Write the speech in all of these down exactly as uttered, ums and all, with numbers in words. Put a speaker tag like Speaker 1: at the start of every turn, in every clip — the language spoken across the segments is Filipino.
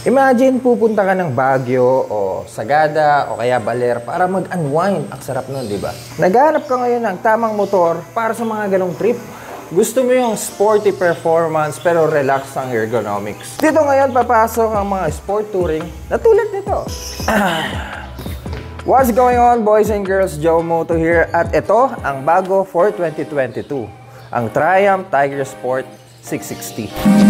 Speaker 1: Imagine pupunta ka ng Baguio o Sagada o kaya Baler para mag-unwind. Ang sarap nun, di ba? Naghanap ka ngayon ng tamang motor para sa mga ganong trip. Gusto mo yung sporty performance pero relax ang ergonomics. Dito ngayon papasok ang mga sport touring na tulad nito. What's going on, boys and girls? Joe Moto here at ito ang bago for twenty twenty-two. Ang Triumph Tiger Sport six sixty.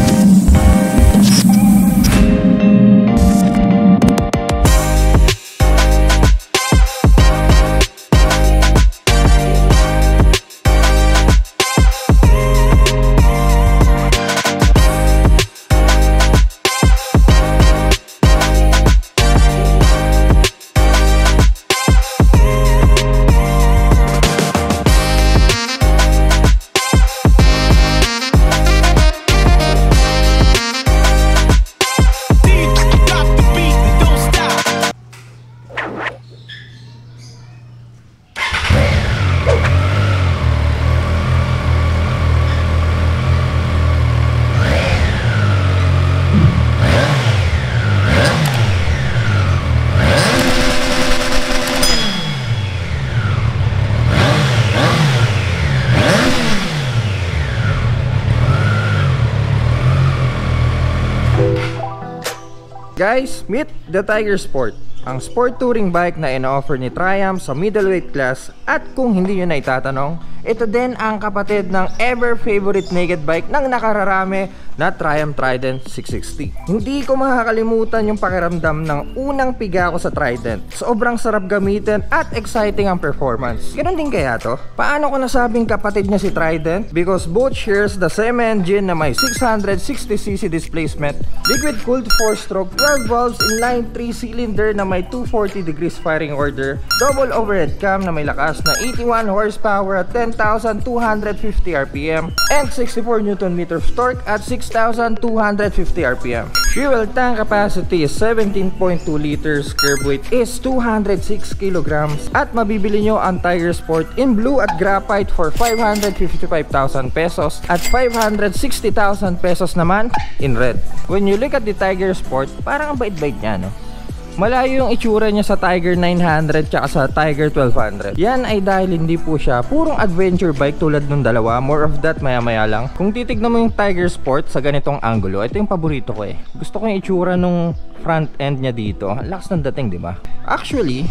Speaker 1: Guys, meet the Tiger Sport, ang sport touring bike na ino-offer ni Triumph sa middleweight class. At kung hindi nyo na itatanong, ito din ang kapatid ng ever favorite naked bike ng nakararami na Triumph Trident six sixty. Hindi ko makakalimutan yung pakiramdam ng unang piga ko sa Trident. Sobrang sarap gamitin at exciting ang performance. Ganun din kaya to? Paano ko nasabing kapatid niya si Trident? Because both shares the same engine na may six hundred sixty c c displacement, liquid cooled four stroke, twelve valves, inline three cylinder na may two forty degrees firing order, double overhead cam na may lakas na eighty-one horsepower at ten thousand two hundred fifty R P M and sixty-four newton meters torque at six thousand two hundred fifty R P M. Fuel tank capacity is seventeen point two liters, curb weight is two hundred six kilograms, at mabibili nyo ang Tiger Sport in blue at graphite for five hundred fifty-five thousand pesos at five hundred sixty thousand pesos naman in red. When you look at the Tiger Sport, parang ang bait-bait niya, no? Malayo yung itsura niya sa Tiger nine hundred tsaka sa Tiger twelve hundred. Yan ay dahil hindi po siya purong adventure bike tulad nung dalawa. More of that maya maya lang. Kung titignan mo yung Tiger Sport sa ganitong angulo, ito yung paborito ko eh. Gusto ko yung itsura nung front end niya dito. Ang lakas ng dating, di ba? Actually,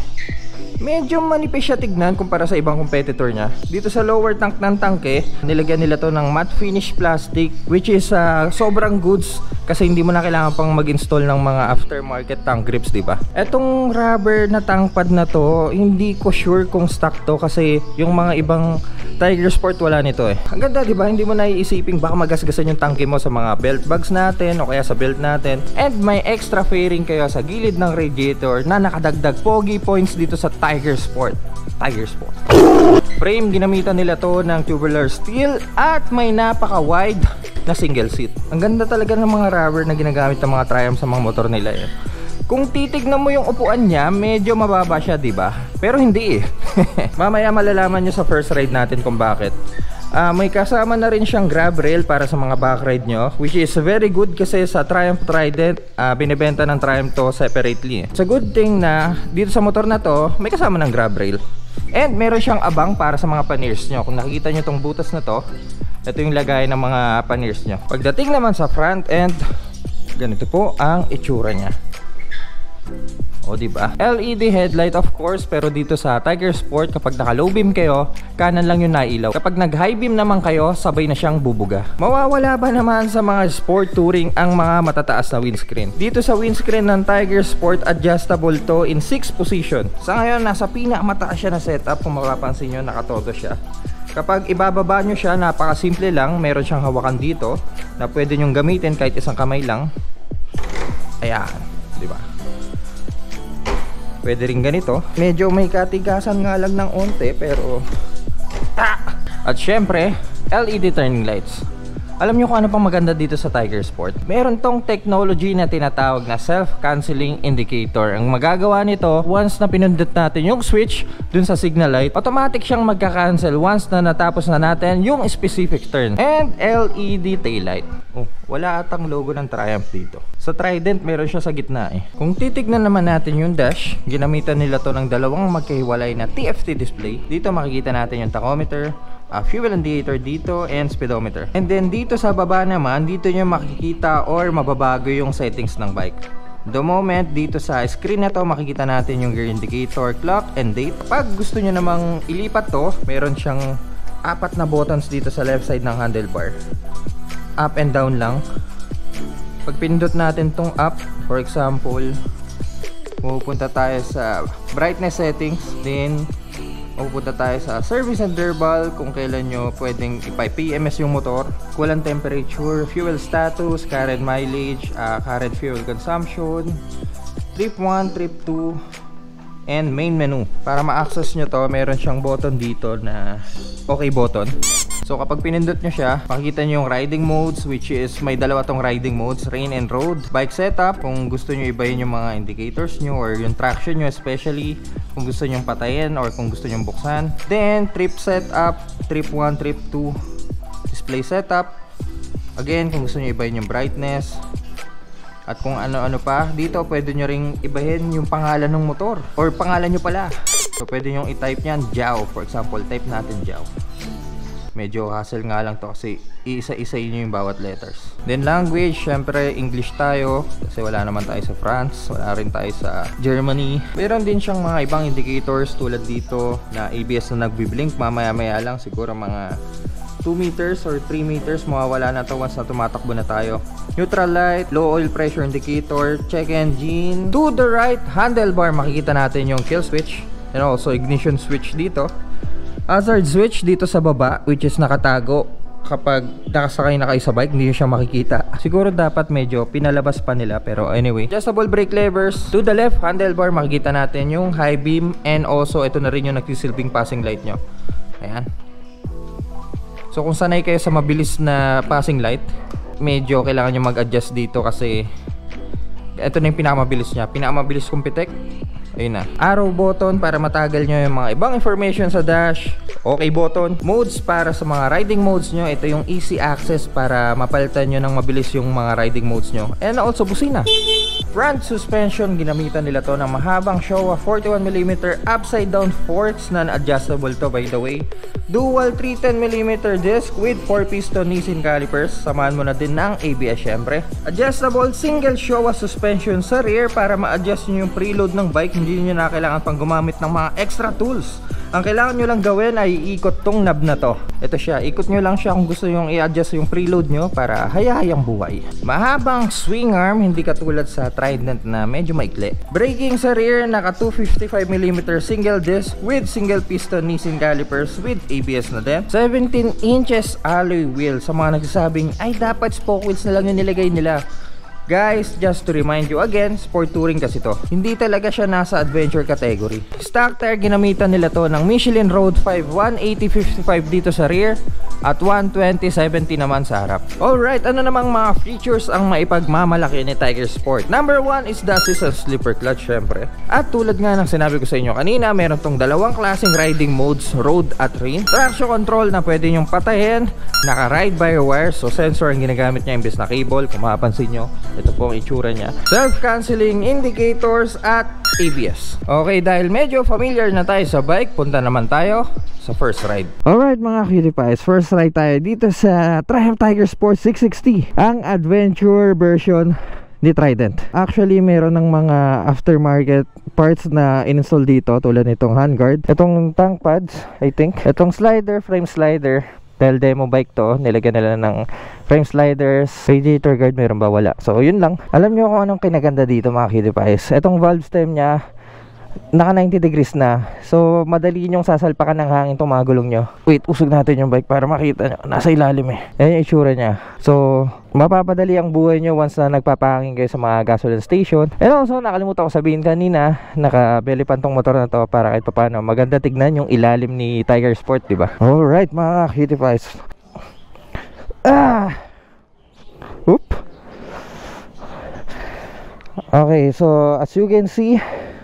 Speaker 1: medyo manipis siya tignan kumpara sa ibang competitor niya. Dito sa lower tank ng tangke, nilagyan nila to ng matte finish plastic, which is uh, sobrang goods kasi hindi mo na kailangan pang mag-install ng mga aftermarket tank grips, di ba? Etong rubber na tank pad na to, hindi ko sure kung stock to kasi yung mga ibang Tiger Sport wala nito eh. Ang ganda, di ba? Hindi mo naiisiping baka magasgasan yung tangke mo sa mga belt bags natin o kaya sa belt natin. And may extra fairing kayo sa gilid ng radiator na nakadagdag pogi points dito sa Tiger Sport. Tiger Sport. Frame, ginamitan nila to ng tubular steel at may napaka-wide na single seat. Ang ganda talaga ng mga rubber na ginagamit ng mga Triumph sa mga motor nila eh. Kung titignan mo yung upuan niya, medyo mababa siya, di ba? Pero hindi eh. Mamaya malalaman nyo sa first ride natin kung bakit. Uh, may kasama na rin siyang grab rail para sa mga back ride nyo, which is very good kasi sa Triumph Trident, uh, binibenta ng Triumph to separately. It's a good thing na dito sa motor na to, may kasama ng grab rail. And meron siyang abang para sa mga panniers nyo. Kung nakikita nyo tong butas na to, ito yung lagay ng mga panniers nyo. Pagdating naman sa front end, ganito po ang itsura niya. O diba? L E D headlight of course, pero dito sa Tiger Sport kapag naka low beam kayo, kanan lang yung nailaw. Kapag nag high beam naman kayo, sabay na siyang bubuga. Mawawala ba naman sa mga sport touring ang mga matataas na windscreen? Dito sa windscreen ng Tiger Sport, adjustable to in six position. Sa ngayon, nasa pinakamataas siya na setup. Kung mapapansin nyo, nakatodo siya. Kapag ibababa nyo siya, napakasimple lang. Meron siyang hawakan dito na pwede nyong gamitin kahit isang kamay lang. Ayan, diba? Pwede rin ganito. Medyo may katigasan nga lang ng onte pero ah! At syempre, L E D turning lights. Alam nyo kung ano pang maganda dito sa Tiger Sport? Meron tong technology na tinatawag na self-canceling indicator. Ang magagawa nito, once na pinindot natin yung switch dun sa signal light, automatic siyang magka-cancel once na natapos na natin yung specific turn. And L E D taillight. Oh, wala atang logo ng Triumph dito. Sa Trident, meron siya sa gitna eh. Kung titignan naman natin yung dash, ginamitan nila to ng dalawang magkahiwalay na T F T display. Dito makikita natin yung tachometer, Uh, fuel indicator dito, and speedometer. And then dito sa baba naman, dito nyo makikita or mababago yung settings ng bike. The moment dito sa screen na to, makikita natin yung gear indicator, clock, and date. Pag gusto nyo namang ilipat to, meron siyang apat na buttons dito sa left side ng handlebar. Up and down lang. Pag pindot natin tong up, for example, pupunta tayo sa brightness settings, then pupunta tayo sa service interval, kung kailan nyo pwedeng ipa-P M S yung motor, coolant temperature, fuel status, current mileage, uh, current fuel consumption, trip one, trip two, and main menu. Para ma-access nyo to, meron siyang button dito na okay button. So kapag pinindot nyo siya, makikita nyo yung riding modes, which is may dalawa tong riding modes, rain and road. Bike setup, kung gusto nyo ibahin yung mga indicators nyo or yung traction nyo, especially kung gusto nyo patayin or kung gusto nyo buksan. Then trip setup, trip one, trip two, display setup. Again, kung gusto nyo ibahin yung brightness at kung ano-ano pa. Dito pwede nyo ring ibahin yung pangalan ng motor or pangalan nyo pala. So pwede nyo i-type nyan Jiao, for example. Type natin Jiao. Medyo hassle nga lang to kasi iisa-isayin nyo yung bawat letters. Then language, syempre English tayo kasi wala naman tayo sa France, wala rin tayo sa Germany. Meron din siyang mga ibang indicators tulad dito na A B S na nagbiblink, mamaya-maya lang siguro mga two meters or three meters mawawala na to once na tumatakbo na tayo. Neutral light, low oil pressure indicator, check engine. To the right handlebar, makikita natin yung kill switch and also ignition switch dito. Hazard switch dito sa baba, which is nakatago. Kapag nakasakay na kayo sa bike, hindi nyo siya makikita. Siguro dapat medyo pinalabas pa nila, pero anyway. Adjustable brake levers. To the left handlebar, makikita natin yung high beam, and also ito na rin yung nagsisilbing passing light nyo. Ayan. So kung sanay kayo sa mabilis na passing light, medyo kailangan nyo mag-adjust dito kasi ito na yung pinakamabilis nya. Pinakamabilis kong pitek, ayun na. Arrow button para matagal nyo yung mga ibang information sa dash. Okay button. Modes para sa mga riding modes nyo. Ito yung easy access para mapalitan nyo ng mabilis yung mga riding modes nyo. And also busina. Front suspension, ginamitan nila to ng mahabang Showa forty-one millimeter upside down forks na adjustable to, by the way. Dual three ten millimeter disc with four piston Nissin calipers. Samahan mo na din ng A B S syempre. Adjustable single Showa suspension sa rear para ma-adjust nyo yung preload ng bike. Hindi nyo na kailangan pang gumamit ng mga extra tools. Ang kailangan nyo lang gawin ay iikot tong knob na to. Ito siya, ikot nyo lang siya kung gusto yung i-adjust yung preload nyo para hayahayang buhay. Mahabang swing arm, hindi katulad sa Trident na medyo maikli. Braking sa rear, naka two fifty-five millimeter single disc with single piston Nissin calipers with A B S na din. seventeen inches alloy wheel. Sa mga nagsasabing ay dapat spoke wheels na lang yung nilagay nila. Guys, just to remind you again, sport touring kasi to. Hindi talaga siya nasa adventure category. Stock tire, ginamitan nila to ng Michelin Road five one eighty fifty-five dito sa rear at one twenty seventy naman sa harap. Alright, ano namang mga features ang maipagmamalaki ni Tiger Sport? Number one is the assist and slipper clutch syempre. At tulad nga ng sinabi ko sa inyo kanina, meron tong dalawang klaseng riding modes, road at rain. Traction control na pwede nyong patayin, naka ride by wire, so sensor ang ginagamit niya imbes na cable. Kung mapapansin nyo, ito po ang itsura niya. Self-canceling indicators at A B S. Okay, dahil medyo familiar na tayo sa bike, punta naman tayo sa first ride. Alright mga cutie pies, first ride tayo dito sa Triumph Tiger Sport six sixty, ang adventure version ni Trident. Actually, meron ng mga aftermarket parts na install dito tulad nitong handguard, itong tank pads, I think, itong slider, frame slider. Dahil demo bike to, nilagyan nila ng frame sliders, radiator guard, meron ba? Wala. So yun lang. Alam nyo kung anong kinaganda dito mga cutie pies. Itong valve stem nya, naka ninety degrees na. So madali nyong sasalpakan ng hangin itong mga gulong nyo. Wait, usog natin yung bike para makita nyo. Nasa ilalim eh. Ayan yung itsura nya. So mapapadali ang buhay nyo once na nagpapahangin kayo sa mga gasoline station. And also, nakalimutan ko sabihin kanina, naka-belly pan tong motor na to para kahit paano maganda tignan yung ilalim ni Tiger Sport, diba? Alright mga cutie pies, Ah! Oop. Okay, so as you can see,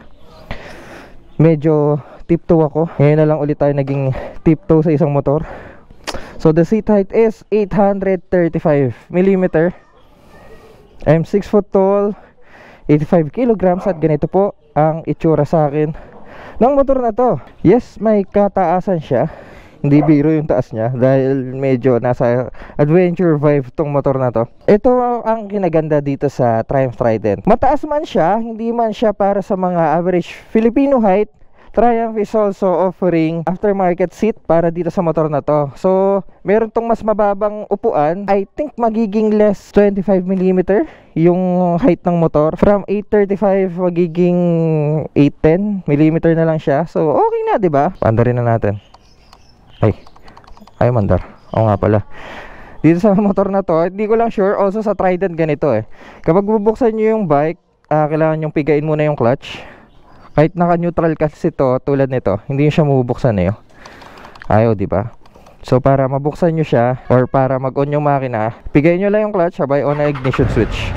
Speaker 1: medyo tiptoe ako. Ngayon na lang ulit tayo naging tiptoe sa isang motor. So the seat height is eight hundred thirty-five millimeter. I'm six foot tall, eighty-five kilograms, at ganito po ang itsura sa akin ng motor na to. Yes, may kataasan siya. Hindi biro yung taas niya dahil medyo nasa adventure vibe tong motor na to. Ito ang kinaganda dito sa Triumph Trident. Mataas man siya, hindi man siya para sa mga average Filipino height. Triumph is also offering aftermarket seat para dito sa motor na to. So, meron tong mas mababang upuan. I think magiging less twenty-five millimeter yung height ng motor. From eight thirty-five magiging eight ten millimeter na lang siya. So, okay na, di ba? Pandarin na natin. Ay, ay mandar. Oo nga pala. Dito sa motor na to, hindi ko lang sure. Also sa Trident ganito eh. Kapag bubuksan nyo yung bike, uh, kailangan yung pigain muna yung clutch. Kahit naka-neutral kasi to, tulad nito, hindi siya mabubuksan eh. Ayaw, di ba? So para mabuksan nyo siya, or para mag-on yung makina, pigain nyo lang yung clutch, sabay on na ignition switch.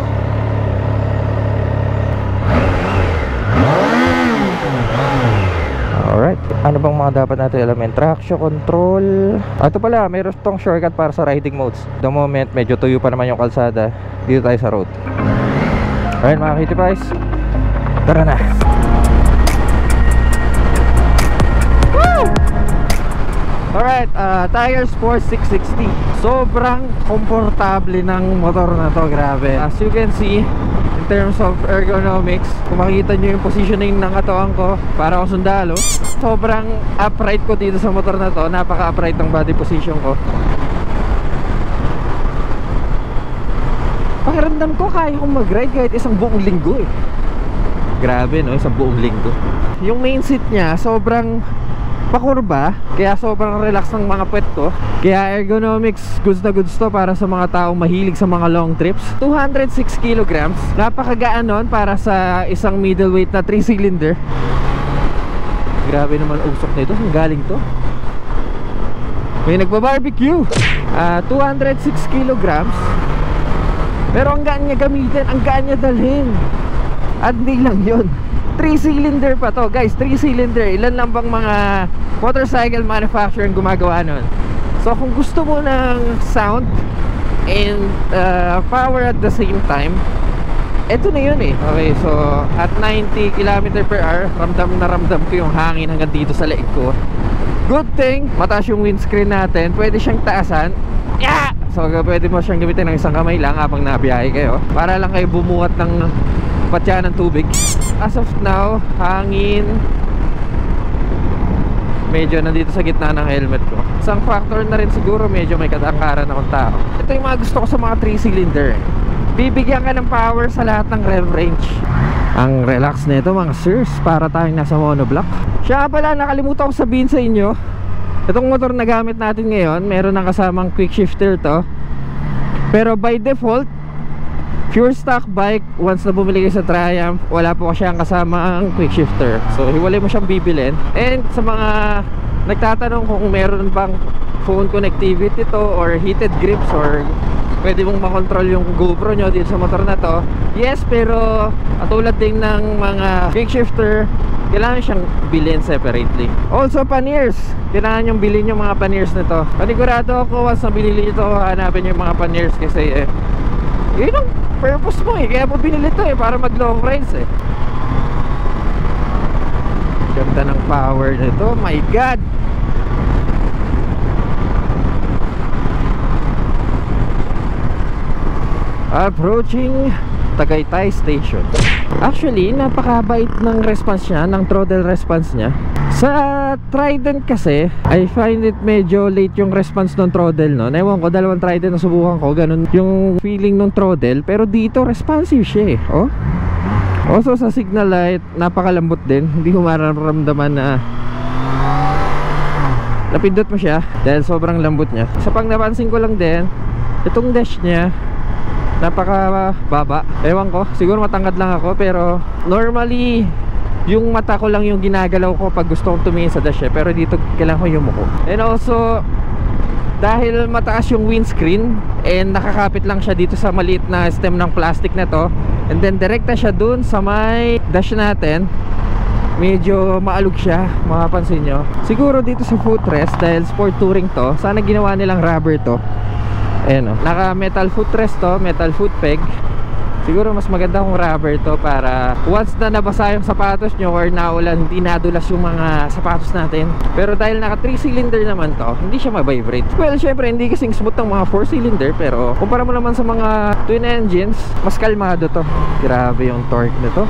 Speaker 1: Alright, ano bang mga dapat natin alamin? Traction control. Ah, ito pala, mayroon tong shortcut para sa riding modes. The moment, medyo tuyo pa naman yung kalsada, dito tayo sa road. Alright mga Kitty Pies, tara na. Woo! Alright, uh, Tire Sport six sixty. Sobrang komportable ng motor na to, grabe. As you can see, in terms of ergonomics, kung makikita nyo yung positioning ng katawan ko, para akong sundalo. Sobrang upright ko dito sa motor na to. Napaka-upright ng body position ko. Pakiramdam ko kaya kong mag-ride kahit isang buong linggo eh. Grabe no, isang buong linggo. Yung main seat nya sobrang pakurba, kaya sobrang relax ng mga puwet ko. Kaya ergonomics, goods na goods to para sa mga taong mahilig sa mga long trips. Two hundred six kilograms, napakagaan nun para sa isang middleweight na three cylinder. Grabe naman usok nito, saan galing to? May nagba-barbecue. uh, Two hundred six kilograms, pero ang gaan niya gamitin, ang gaan niya dalhin. At hindi lang yun, three cylinder pa to guys, three cylinder. Ilan lang bang mga motorcycle manufacturer ang gumagawa nun? So kung gusto mo ng sound and uh, power at the same time, eto na yun eh. Okay, so at ninety kilometers per hour, ramdam na ramdam ko yung hangin hanggang dito sa leeg ko. Good thing, mataas yung windscreen natin. Pwede siyang taasan. Yeah! So pwede mo siyang gamitin ng isang kamay lang habang nabiyahe kayo, para lang kayo bumuhat ng patya ng tubig. As of now, hangin medyo nandito sa gitna ng helmet ko. Isang factor na rin siguro, medyo may katangkaran akong tao. Ito yung mga gusto ko sa mga three cylinder. Bibigyan ka ng power sa lahat ng rev range. Ang relax nito mga sirs, para tayong nasa monoblock. Siya pala, nakalimutan ko sabihin sa inyo, itong motor na gamit natin ngayon, meron ng kasamang quick shifter to. Pero by default, pure stock bike, once na bumili kayo sa Triumph, wala po siyang kasama ang quick shifter. So hiwalay mo siyang bibilin. And sa mga nagtatanong kung meron bang phone connectivity to, or heated grips, or pwede mong makontrol yung GoPro nyo dito sa motor na to, yes, pero katulad din ng mga quick shifter, kailangan siyang bilhin separately. Also panniers, kailangan yung bilhin yung mga panniers na to. Panigurado ako once na binili ito, hanapin yung mga panniers kasi eh, yun ang purpose mo eh, kaya mo binili ito eh, para mag long rides eh. Ganda ng power nito, my god. Approaching Tagaytay Station. Actually, napakabait ng response niya, ng throttle response niya. Sa Trident kasi, I find it medyo late yung response ng throttle, no? Ewan ko, dalawang Trident na subukan ko, ganun yung feeling ng throttle. Pero dito, responsive siya eh, oh. Also sa signal light, napakalambot din. Hindi ko mararamdaman na napindot mo siya dahil sobrang lambot niya. Sa pang napansin ko lang din, itong dash niya napaka baba. Ewan ko, siguro matangkad lang ako, pero normally yung mata ko lang yung ginagalaw ko pag gusto kong tumingin sa dash eh. Pero dito kailangan ko yumuko. And also dahil mataas yung windscreen and nakakapit lang siya dito sa maliit na stem ng plastic na to, and then direkta siya dun sa may dash natin. Medyo maalog siya, mapapansin nyo. Siguro dito sa footrest, dahil sport touring to, sana ginawa nilang rubber to. Ayan o, naka metal footrest to, metal foot peg. Siguro mas maganda kung rubber to para once na nabasa yung sapatos nyo or naulan, hindi nadulas yung mga sapatos natin. Pero dahil naka three cylinder naman to, hindi siya ma-vibrate. Well, syempre hindi kasing smooth ng mga four cylinder, pero kumpara mo naman sa mga twin engines, mas kalmado to. Grabe yung torque nito.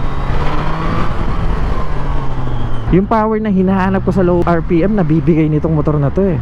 Speaker 1: Yung power na hinahanap ko sa low R P M, nabibigay nitong motor na to eh.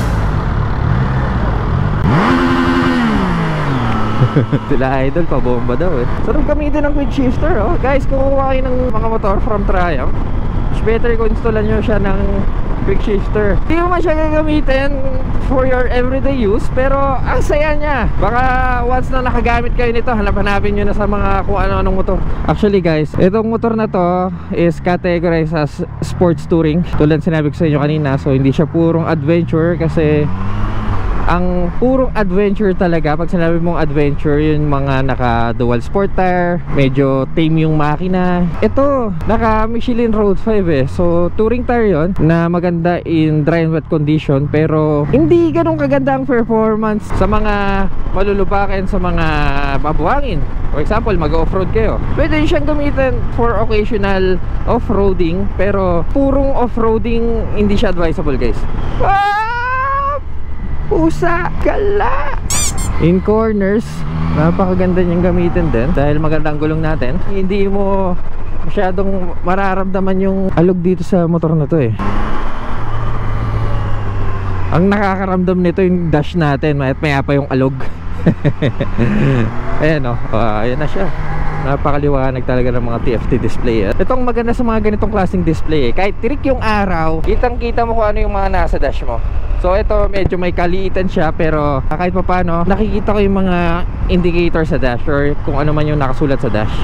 Speaker 1: Sila idol, pabomba daw eh. Sarap gamitin ng quick shifter oh. Guys, kung kukuha kayo ng mga motor from Triumph, it's better kung installan nyo siya ng quick shifter. Hindi mo man siya gagamitin for your everyday use, pero ang saya niya. Baka once na nakagamit kayo nito, hanap-hanapin nyo na sa mga kung ano-anong motor. Actually guys, itong motor na to is categorized as sports touring, tulad sinabi ko sa inyo kanina. So hindi siya purong adventure, kasi ang purong adventure talaga, pag sinabi mong adventure, yung mga naka dual sport tire, medyo tame yung makina. Ito, naka Michelin Road five eh. So touring tire yon na maganda in dry and wet condition, pero hindi ganun kaganda ang performance sa mga malulupakin, sa mga babuhangin. For example, mag-off-road kayo, pwede siyang gamitin for occasional off-roading, pero purong off-roading hindi siya advisable guys. Ah! Pusa, gala! In corners, napakaganda niyang gamitin din dahil magandang gulong natin. Hindi mo masyadong mararamdaman yung alog dito sa motor na to eh. Ang nakakaramdam nito yung dash natin, mayat maya pa yung alog. Ayan o, uh, ayan na siya. Napakaliwanag talaga ng mga T F T display eh. Itong maganda sa mga ganitong klaseng display eh, kahit tirik yung araw, kitang kita mo kung ano yung mga nasa dash mo. So ito medyo may kaliitan siya, pero kahit pa paano nakikita ko yung mga indicator sa dash or kung ano man yung nakasulat sa dash.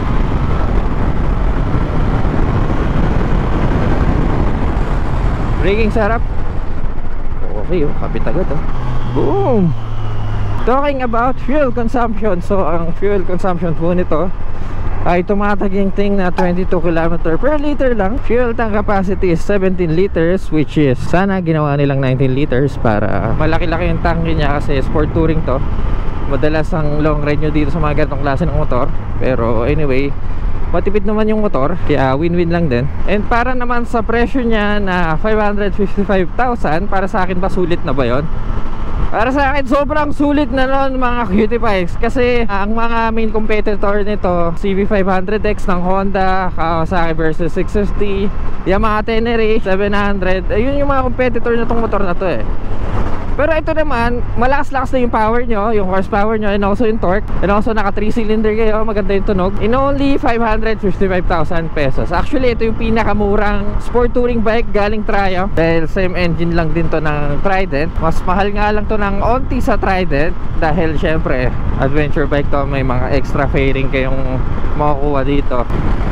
Speaker 1: Braking setup, okay oh, kapit agad oh. Boom! Talking about fuel consumption, so ang fuel consumption po nito ay tumataginting na twenty-two kilometers per liter lang. Fuel tank capacity is seventeen liters, which is sana ginawa nilang nineteen liters para malaki-laki yung tank niya, kasi sport touring to. Madalas ang long ride nyo dito sa mga ganitong klase ng motor, pero anyway, matipid naman yung motor, kaya win-win lang din. And para naman sa presyo niya na five hundred fifty-five thousand, para sa akin ba sulit na ba yon? Para sa akin sobrang sulit na nun mga cutie pies, kasi uh, ang mga main competitor nito, C V five hundred X ng Honda, Kawasaki versus six fifty, Yamaha Tenere seven hundred, ayun yung mga competitor na tong motor na to eh. Pero ito naman, malakas-lakas na yung power nyo, yung horsepower nyo, and also yung torque, and also naka three cylinder kayo, maganda yung tunog, in only five hundred fifty-five thousand pesos. Actually, ito yung pinakamurang sport touring bike galing Triumph, dahil same engine lang din to ng Trident. Mas mahal nga lang to ng onti sa Trident, dahil syempre adventure bike to, may mga extra fairing kayong makukuha dito.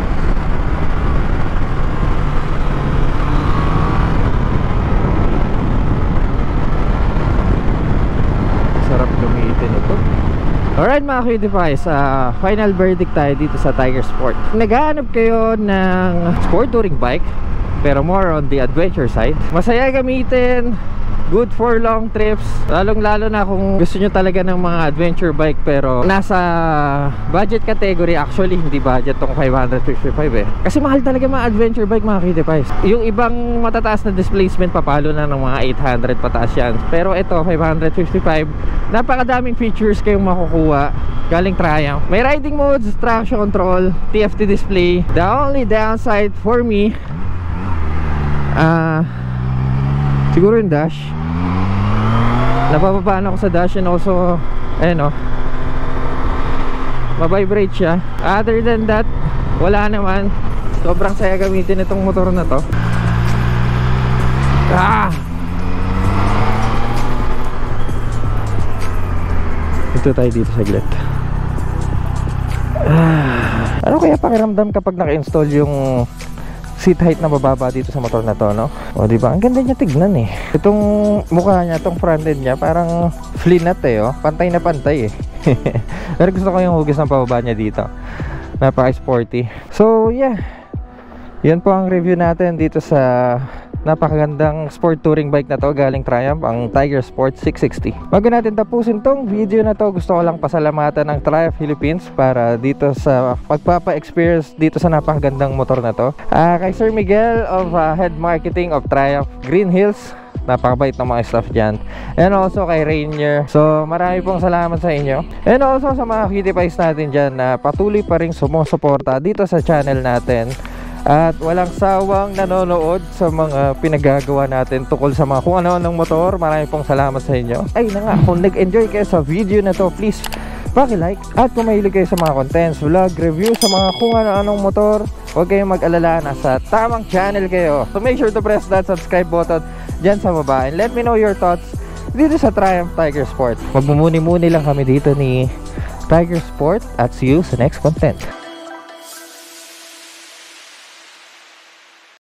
Speaker 1: Alright mga cutie pies, uh, final verdict tayo dito sa Tiger Sport. Naghahanap kayo ng sport touring bike, pero more on the adventure side, masaya gamitin, good for long trips, lalong lalo na kung gusto nyo talaga ng mga adventure bike pero nasa budget category. Actually hindi budget tong five hundred fifty-five eh, kasi mahal talaga mga adventure bike mga cutie pies. Yung ibang matataas na displacement papalo na ng mga eight hundred pataas yan, pero ito five hundred fifty-five, napakadaming features kayong makukuha galing Triumph. May riding modes, traction control, T F T display. The only downside for me, ah uh, siguro yung dash. Napapapaan ako sa dash, and also ayun o, mabibrate siya. Other than that, wala naman. Sobrang saya gamitin itong motor na to. Ah! Ito tayo dito saglit. Ah. Ano kaya pakiramdam kapag naka-install yung seat height na mababa dito sa motor na to, no? O, di ba? Ang ganda niya tignan eh. Itong mukha niya, itong front end niya, parang flinat eh, oh. Pantay na pantay eh. Pero gusto ko yung hugis ng pababa niya dito. Napaka-sporty. So, yeah. Yan po ang review natin dito sa napakagandang sport touring bike na to galing Triumph, ang Tiger Sport six sixty. Bago natin tapusin tong video na to, gusto ko lang pasalamatan ng Triumph Philippines para dito sa pagpapa-experience dito sa napakagandang motor na to. Uh, kay Sir Miguel of uh, Head Marketing of Triumph Green Hills, napakabait ng mga staff dyan. And also kay Rainier. So marami pong salamat sa inyo. And also sa mga cutie pies natin dyan na patuloy pa rin sumusuporta dito sa channel natin at walang sawang nanonood sa mga pinagagawa natin tukol sa mga kung ano ng motor. Maraming pong salamat sa inyo. Ay na nga, kung nag-enjoy kayo sa video na to, please paki-like. At kung mahilig kayo sa mga contents, vlog, review sa mga kung ano-anong motor, huwag kayong mag-alala, nasa tamang channel kayo. So make sure to press that subscribe button dyan sa baba and let me know your thoughts dito sa Triumph Tiger Sport. Magmumuni-muni lang kami dito ni Tiger Sport at see you sa next content.